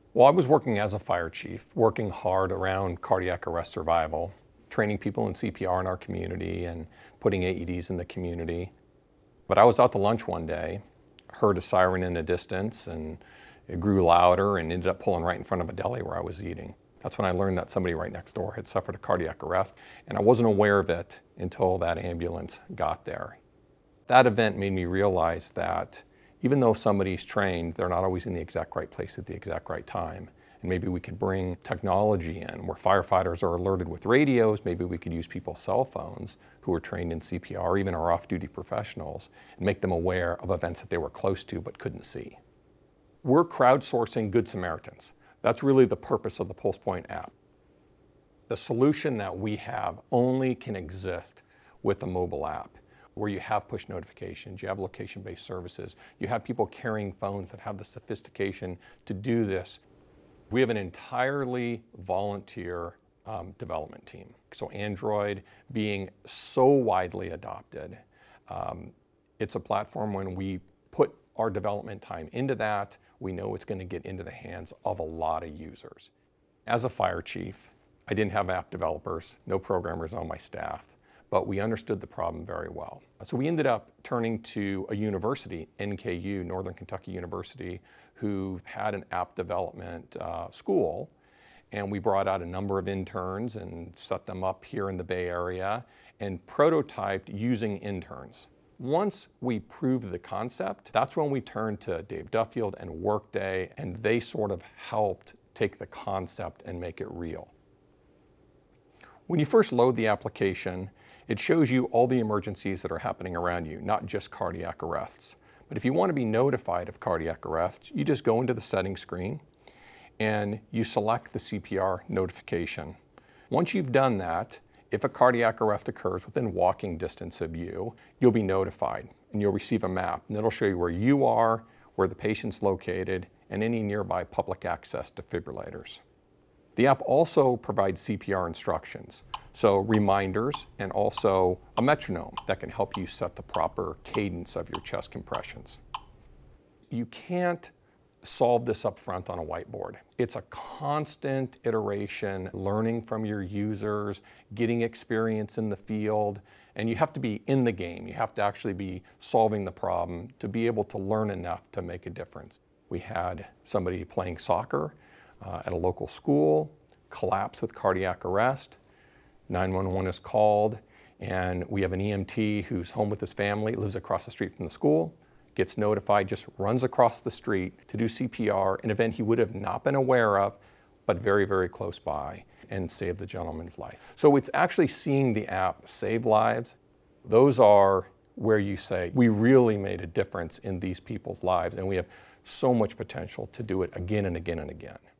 Well, I was working as a fire chief, working hard around cardiac arrest survival, training people in CPR in our community and putting AEDs in the community. But I was out to lunch one day, heard a siren in the distance, and it grew louder and ended up pulling right in front of a deli where I was eating. That's when I learned that somebody right next door had suffered a cardiac arrest, and I wasn't aware of it until that ambulance got there. That event made me realize that even though somebody's trained, they're not always in the exact right place at the exact right time. And maybe we could bring technology in where firefighters are alerted with radios. Maybe we could use people's cell phones who are trained in CPR, even our off-duty professionals, and make them aware of events that they were close to but couldn't see. We're crowdsourcing Good Samaritans. That's really the purpose of the PulsePoint app. The solution that we have only can exist with a mobile app, where you have push notifications, you have location-based services, you have people carrying phones that have the sophistication to do this. We have an entirely volunteer development team. So Android being so widely adopted, it's a platform when we put our development time into that, we know it's going to get into the hands of a lot of users. As a fire chief, I didn't have app developers, no programmers on my staff, but we understood the problem very well. So we ended up turning to a university, NKU, Northern Kentucky University, who had an app development school, and we brought out a number of interns and set them up here in the Bay Area and prototyped using interns. Once we proved the concept, that's when we turned to Dave Duffield and Workday, and they sort of helped take the concept and make it real. When you first load the application, it shows you all the emergencies that are happening around you, not just cardiac arrests. But if you want to be notified of cardiac arrests, you just go into the settings screen and you select the CPR notification. Once you've done that, if a cardiac arrest occurs within walking distance of you, you'll be notified and you'll receive a map, and it'll show you where you are, where the patient's located, and any nearby public access defibrillators. The app also provides CPR instructions, so reminders and also a metronome that can help you set the proper cadence of your chest compressions. You can't solve this up front on a whiteboard. It's a constant iteration, learning from your users, getting experience in the field, and you have to be in the game. You have to actually be solving the problem to be able to learn enough to make a difference. We had somebody playing soccer at a local school, collapse with cardiac arrest, 911 is called, and we have an EMT who's home with his family, lives across the street from the school, gets notified, just runs across the street to do CPR, an event he would have not been aware of, but very, very close by, and save the gentleman's life. So it's actually seeing the app save lives. Those are where you say, we really made a difference in these people's lives, and we have so much potential to do it again and again and again.